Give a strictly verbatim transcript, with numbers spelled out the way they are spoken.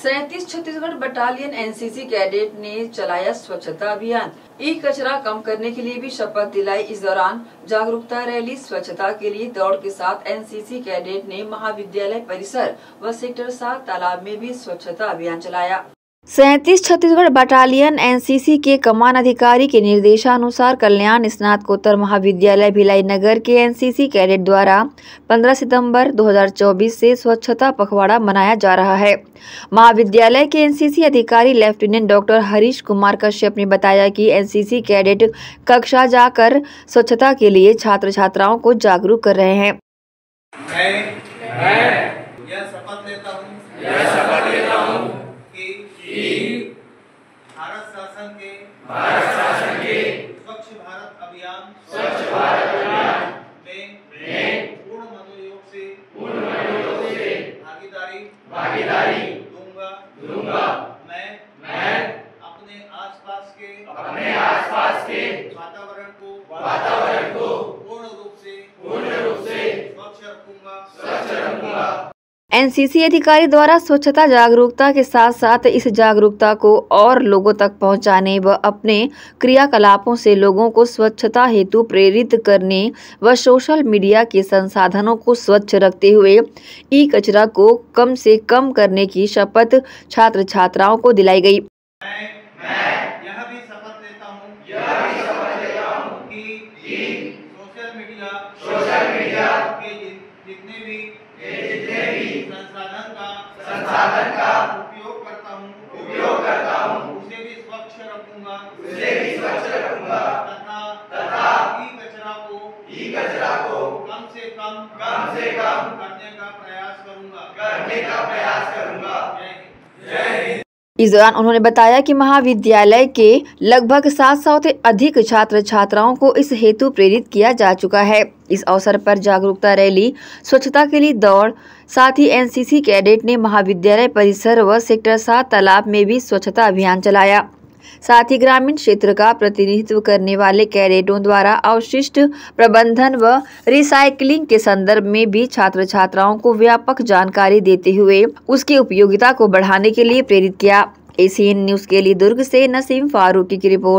सैंतीस Chhattisgarh battalion NCC cadet ने चलाया स्वच्छता अभियान। ई कचरा कम करने के लिए भी शपथ दिलाई। इस दौरान जागरूकता रैली, स्वच्छता के लिए दौड़ के साथ एनसीसी कैडेट ने महाविद्यालय परिसर व सेक्टर सात तालाब में भी स्वच्छता अभियान चलाया। सैंतीस छत्तीसगढ़ बटालियन एनसीसी के कमान अधिकारी के निर्देशानुसार कल्याण स्नातकोत्तर महाविद्यालय भिलाई नगर के एनसीसी कैडेट द्वारा पंद्रह सितंबर दो हज़ार चौबीस से स्वच्छता पखवाड़ा मनाया जा रहा है। महाविद्यालय के एनसीसी अधिकारी लेफ्टिनेंट डॉक्टर हरीश कुमार कश्यप ने बताया कि एनसीसी कैडेट कक्षा जाकर स्वच्छता के लिए छात्र छात्राओं को जागरूक कर रहे हैं। मैं, मैं यह शपथ लेता हूँ, यह शपथ लेता हूँ कि भारत शासन के भारत शासन के स्वच्छ भारत अभियान स्वच्छ भारत अभियान में में पूर्ण मनोयोग से पूर्ण मनोयोग से भागीदारी भागीदारी दूंगा दूंगा मैं मैं अपने आसपास के अपने आसपास के वातावरण को वातावरण को पूर्ण रूप से पूर्ण रूप से स्वच्छ रखूंगा स्वच्छ रखूंगा। एनसीसी अधिकारी द्वारा स्वच्छता जागरूकता के साथ साथ इस जागरूकता को और लोगों तक पहुंचाने व अपने क्रियाकलापों से लोगों को स्वच्छता हेतु प्रेरित करने व सोशल मीडिया के संसाधनों को स्वच्छ रखते हुए ई कचरा को कम से कम करने की शपथ छात्र छात्राओं को दिलाई गई। मैं, मैं यह भी शपथ लेता हूँ, यह भी शपथ लेता हूँ कि सोशल मीडिया सोशल मीडिया के जितने भी जितने भी संसाधन का संसाधन का उपयोग करता हूँ उपयोग करता हूँ उसे भी स्वच्छ रखूंगा उसे भी स्वच्छ रखूंगा तथा तथा ई कचरा को ई कचरा को कम से कम कम से कम करने का प्रयास करूंगा करने का प्रयास करूंगा। जय हिंद। इस दौरान उन्होंने बताया कि महाविद्यालय के लगभग सात सौ से अधिक छात्र छात्राओं को इस हेतु प्रेरित किया जा चुका है। इस अवसर पर जागरूकता रैली, स्वच्छता के लिए दौड़, साथ ही एनसीसी कैडेट ने महाविद्यालय परिसर व सेक्टर सात तालाब में भी स्वच्छता अभियान चलाया। साथ ही ग्रामीण क्षेत्र का प्रतिनिधित्व करने वाले कैडेटों द्वारा अवशिष्ट प्रबंधन व रिसाइकलिंग के संदर्भ में भी छात्र छात्राओं को व्यापक जानकारी देते हुए उसकी उपयोगिता को बढ़ाने के लिए प्रेरित किया। एसीएन न्यूज के लिए दुर्ग से नसीम फारूकी की रिपोर्ट।